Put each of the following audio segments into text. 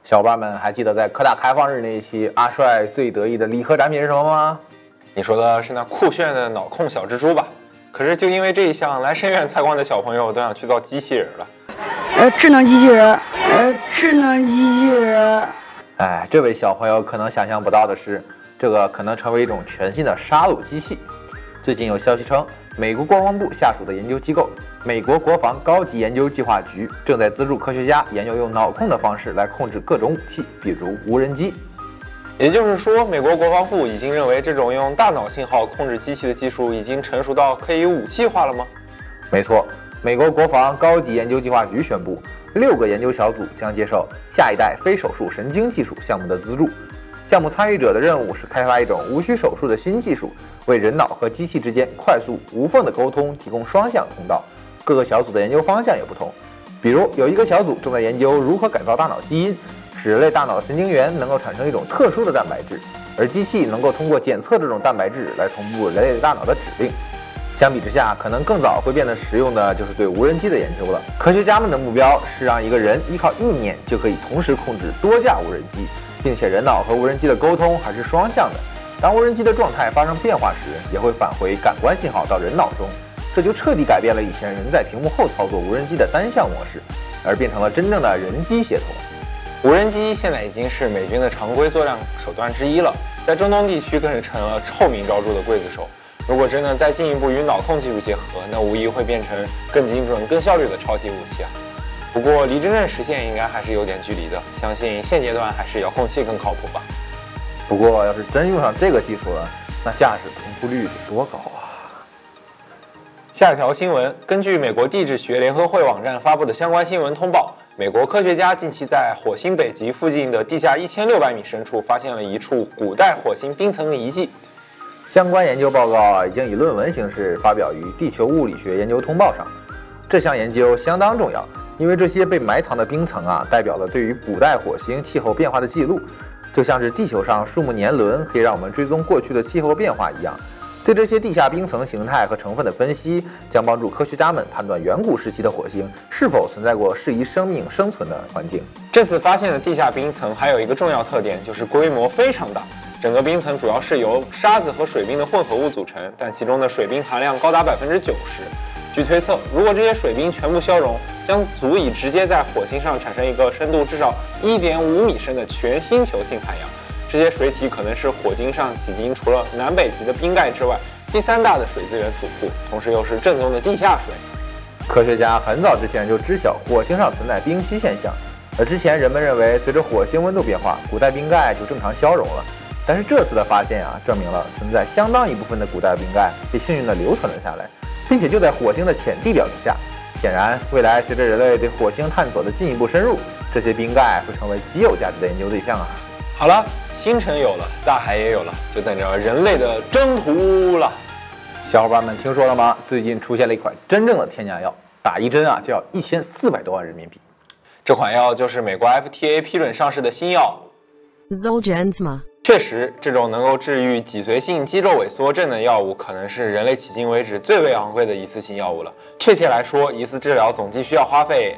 小伙伴们还记得在科大开放日那一期阿帅最得意的理科展品是什么吗？ 你说的是那酷炫的脑控小蜘蛛吧？可是就因为这一项，来深院参观的小朋友都想去造机器人了。 智能机器人，智能机器人。 哎，这位小朋友可能想象不到的是，这个可能成为一种全新的杀戮机器。最近有消息称，美国国防部下属的研究机构美国国防高级研究计划局正在资助科学家研究用脑控的方式来控制各种武器，比如无人机。 也就是说，美国国防部已经认为这种用大脑信号控制机器的技术已经成熟到可以武器化了吗？ 没错，美国国防高级研究计划局宣布，6个研究小组将接受下一代非手术神经技术项目的资助。项目参与者的任务是开发一种无需手术的新技术，为人脑和机器之间快速无缝的沟通提供双向通道。各个小组的研究方向也不同，比如有一个小组正在研究如何改造大脑基因，使人类大脑的神经元能够产生一种特殊的蛋白质，而机器能够通过检测这种蛋白质来同步人类大脑的指令。相比之下，可能更早会变得实用的就是对无人机的研究了。科学家们的目标是让一个人依靠意念就可以同时控制多架无人机，并且人脑和无人机的沟通还是双向的。当无人机的状态发生变化时，也会返回感官信号到人脑中，这就彻底改变了以前人在屏幕后操作无人机的单向模式，而变成了真正的人机协同。 无人机现在已经是美军的常规作战手段之一了，在中东地区更是成了臭名昭著的刽子手。如果真的再进一步与脑控技术结合，那无疑会变成更精准、更效率的超级武器啊！不过离真正实现应该还是有点距离的，相信现阶段还是遥控器更靠谱吧。 不过要是真用上这个技术了，那驾驶同步率得多高啊！ 下一条新闻，根据美国地质学联合会网站发布的相关新闻通报，美国科学家近期在火星北极附近的地下1600米深处发现了一处古代火星冰层遗迹。 相关研究报告已经以论文形式发表于《地球物理学研究通报》上。这项研究相当重要，因为这些被埋藏的冰层代表了对于古代火星气候变化的记录，就像是地球上树木年轮可以让我们追踪过去的气候变化一样。对这些地下冰层形态和成分的分析，将帮助科学家们判断远古时期的火星是否存在过适宜生命生存的环境。 这次发现的地下冰层还有一个重要特点，就是规模非常大。整个冰层主要是由沙子和水冰的混合物组成，但其中的水冰含量高达90%。据推测，如果这些水冰全部消融，将足以直接在火星上产生一个深度至少1.5米深的全星球性海洋。这些水体可能是火星上迄今除了南北极的冰盖之外第3大的水资源储库，同时又是正宗的地下水。 科学家很早之前就知晓火星上存在冰期现象，而之前人们认为随着火星温度变化，古代冰盖就正常消融了。但是这次的发现证明了存在相当一部分的古代冰盖被幸运地留存了下来，并且就在火星的浅地表之下。显然，未来随着人类对火星探索的进一步深入，这些冰盖会成为极有价值的研究对象啊！ 好了，星辰有了，大海也有了，就等着人类的征途了。 小伙伴们听说了吗？最近出现了一款真正的添加药，打一针就要1400多万人民币。 这款药就是美国 FTA 批准上市的新药 Zolgensma。 确实，这种能够治愈脊髓性肌肉萎缩症的药物，可能是人类迄今为止最为昂贵的一次性药物了。确切来说，一次治疗总计需要花费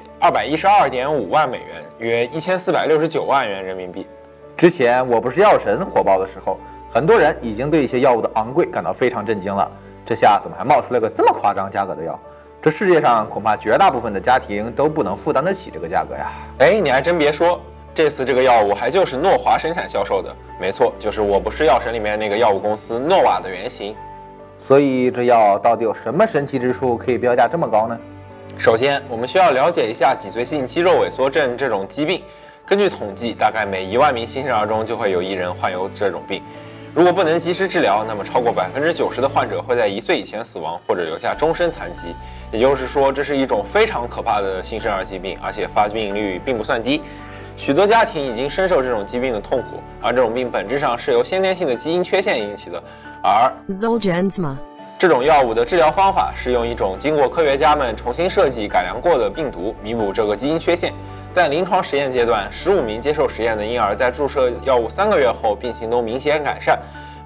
212.5万美元，约1469万元人民币。 之前我不是药神火爆的时候，很多人已经对一些药物的昂贵感到非常震惊了。这下怎么还冒出来个这么夸张价格的药？这世界上恐怕绝大部分的家庭都不能负担得起这个价格呀！ 哎，你还真别说。这次这个药物还就是诺华生产销售的，没错，就是《我不是药神》里面那个药物公司诺瓦的原型。 所以这药到底有什么神奇之处，可以标价这么高呢？ 首先，我们需要了解一下脊髓性肌肉萎缩症这种疾病。根据统计，大概每1万名新生儿中就会有1人患有这种病。如果不能及时治疗，那么超过90%的患者会在1岁以前死亡或者留下终身残疾。也就是说，这是一种非常可怕的新生儿疾病，而且发病率并不算低。许多家庭已经深受这种疾病的痛苦，而这种病本质上是由先天性的基因缺陷引起的。而 Zolgensma 这种药物的治疗方法是用一种经过科学家们重新设计改良过的病毒弥补这个基因缺陷。在临床实验阶段，15名接受实验的婴儿在注射药物3个月后病情都明显改善，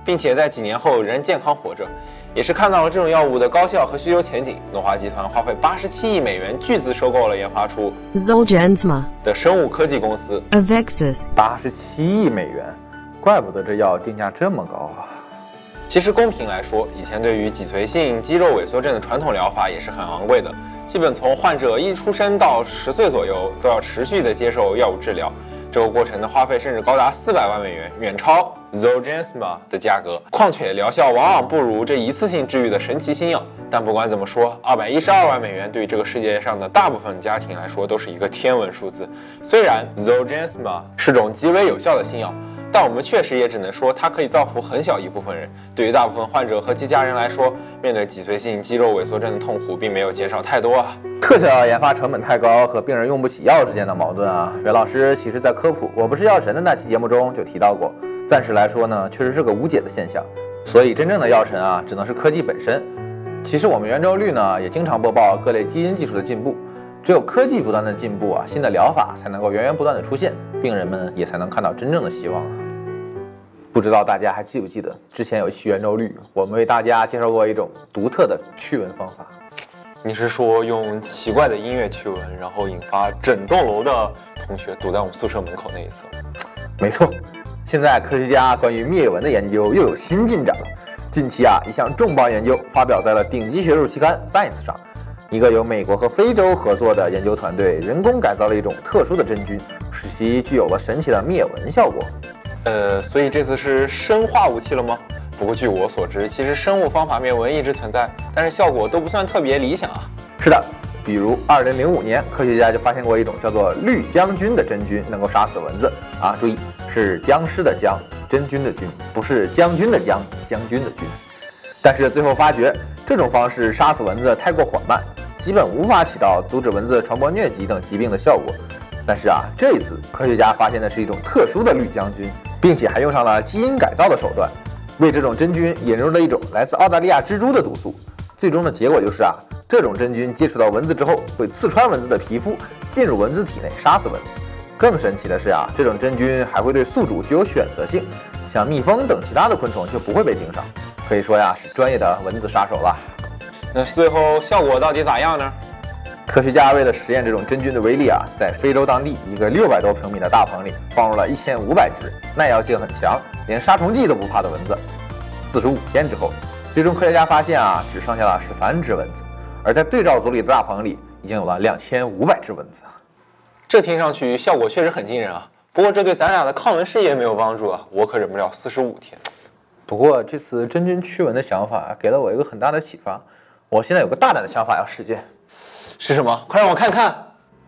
并且在几年后仍健康活着。也是看到了这种药物的高效和需求前景，诺华集团花费87亿美元巨资收购了研发出 Zolgensma, 的生物科技公司 Avexis, 87亿美元，怪不得这药定价这么高啊！ 其实公平来说，以前对于脊髓性肌肉萎缩症的传统疗法也是很昂贵的，基本从患者一出生到10岁左右都要持续的接受药物治疗，这个过程的花费甚至高达400万美元，远超 Zolgensma 的价格。况且疗效往往不如这一次性治愈的神奇新药。但不管怎么说，212万美元对于这个世界上的大部分家庭来说都是一个天文数字。虽然 Zolgensma 是种极为有效的新药，但我们确实也只能说它可以造福很小一部分人。对于大部分患者和其家人来说，面对脊髓性肌肉萎缩症的痛苦并没有减少太多啊。 特效药研发成本太高和病人用不起药之间的矛盾啊，袁老师其实在科普我不是药神的那期节目中就提到过。暂时来说呢，确实是个无解的现象。所以真正的药神啊，只能是科技本身。其实我们圆周率呢也经常播报各类基因技术的进步，只有科技不断的进步啊，新的疗法才能够源源不断的出现，病人们也才能看到真正的希望啊。不知道大家还记不记得之前有一期圆周率，我们为大家介绍过一种独特的驱蚊方法。 你是说用奇怪的音乐驱蚊，然后引发整栋楼的同学堵在我们宿舍门口那一次？ 没错，现在科学家关于灭蚊的研究又有新进展了。近期啊，一项重磅研究发表在了顶级学术期刊 Science 上。一个由美国和非洲合作的研究团队人工改造了一种特殊的真菌，使其具有了神奇的灭蚊效果。 所以这次是生化武器了吗？不过据我所知，其实生物方法灭蚊一直存在，但是效果都不算特别理想啊。 是的，比如2005年，科学家就发现过一种叫做绿将军的真菌，能够杀死蚊子啊。注意，是僵尸的僵，真菌的菌，不是将军的将，将军的军。但是最后发觉，这种方式杀死蚊子太过缓慢，基本无法起到阻止蚊子传播疟疾等疾病的效果。但是啊，这一次科学家发现的是一种特殊的绿将军，并且还用上了基因改造的手段，为这种真菌引入了一种来自澳大利亚蜘蛛的毒素。最终的结果就是啊，这种真菌接触到蚊子之后，会刺穿蚊子的皮肤，进入蚊子体内杀死蚊子。更神奇的是啊，这种真菌还会对宿主具有选择性，像蜜蜂等其他的昆虫就不会被盯上。可以说呀，是专业的蚊子杀手了。 那最后效果到底咋样呢？ 科学家为了实验这种真菌的威力啊，在非洲当地一个600多平米的大棚里放入了1500只耐药性很强、连杀虫剂都不怕的蚊子。45天之后，最终科学家发现啊，只剩下了13只蚊子，而在对照组里的大棚里已经有了2500只蚊子。 这听上去效果确实很惊人啊，不过这对咱俩的抗蚊事业没有帮助啊，我可忍不了45天。 不过这次真菌驱蚊的想法给了我一个很大的启发，我现在有个大胆的想法要实践。 是什么？快让我看看！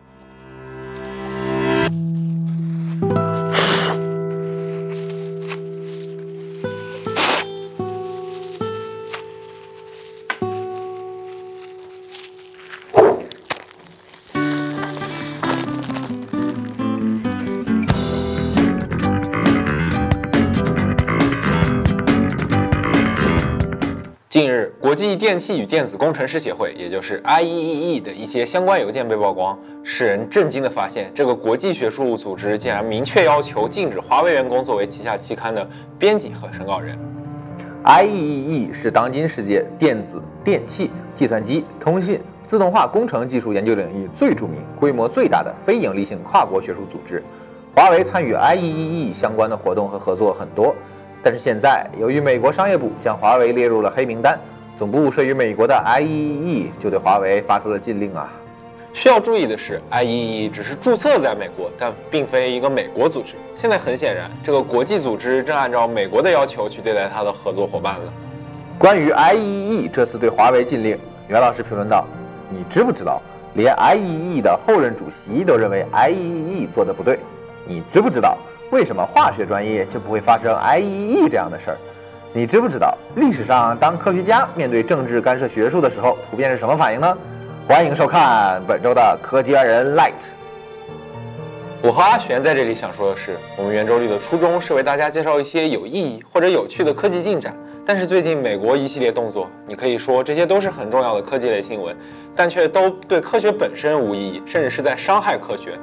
近日，国际电气与电子工程师协会，也就是 IEEE 的一些相关邮件被曝光，使人震惊地发现，这个国际学术组织竟然明确要求禁止华为员工作为旗下期刊的编辑和审稿人。 IEEE 是当今世界电子、电气、计算机、通信、自动化工程技术研究领域最著名、规模最大的非营利性跨国学术组织。华为参与 IEEE 相关的活动和合作很多。但是现在，由于美国商业部将华为列入了黑名单，总部设于美国的 IEEE 就对华为发出了禁令啊。 需要注意的是 ，IEEE 只是注册在美国，但并非一个美国组织。现在很显然，这个国际组织正按照美国的要求去对待它的合作伙伴了。 关于 IEEE 这次对华为禁令，袁老师评论道：“你知不知道，连 IEEE 的后任主席都认为 IEEE 做的不对？你知不知道？”为什么化学专业就不会发生 IEEE 这样的事儿？你知不知道历史上当科学家面对政治干涉学术的时候，普遍是什么反应呢？欢迎收看本周的科技二人 Light。 我和阿璇在这里想说的是，我们圆周率的初衷是为大家介绍一些有意义或者有趣的科技进展。但是最近美国一系列动作，你可以说这些都是很重要的科技类新闻，但却都对科学本身无意义，甚至是在伤害科学。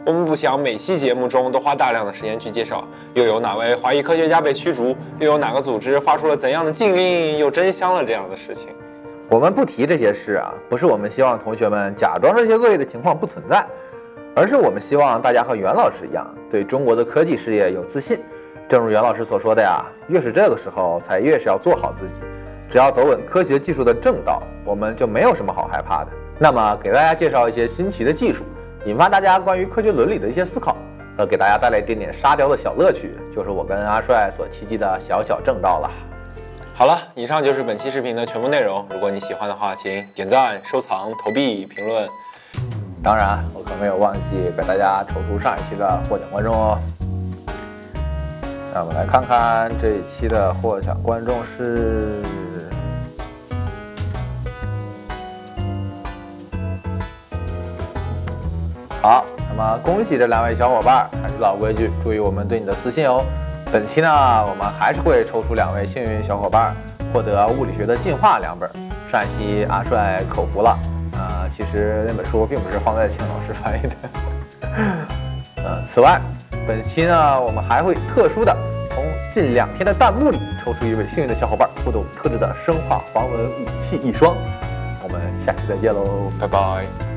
我们不想每期节目中都花大量的时间去介绍，又有哪位华裔科学家被驱逐，又有哪个组织发出了怎样的禁令，又真香了这样的事情。 我们不提这些事啊，不是我们希望同学们假装这些恶劣的情况不存在，而是我们希望大家和袁老师一样，对中国的科技事业有自信。正如袁老师所说的呀，越是这个时候，才越是要做好自己。只要走稳科学技术的正道，我们就没有什么好害怕的。那么，给大家介绍一些新奇的技术，引发大家关于科学伦理的一些思考，和给大家带来一点点沙雕的小乐趣，就是我跟阿帅所期冀的小小正道了。 好了，以上就是本期视频的全部内容。如果你喜欢的话，请点赞、收藏、投币、评论。 当然，我可没有忘记给大家抽出上一期的获奖观众哦。那我们来看看这一期的获奖观众是。好，那么恭喜这2位小伙伴，还是老规矩，注意我们对你的私信哦。本期呢，我们还是会抽出2位幸运小伙伴，获得《物理学的进化》2本。上一期阿帅口服了，其实那本书并不是方在清老师翻译的。此外，本期呢，我们还会特殊的从近2天的弹幕里抽出1位幸运的小伙伴，获得我们特制的生化防蚊武器1双。我们下期再见喽， 拜拜。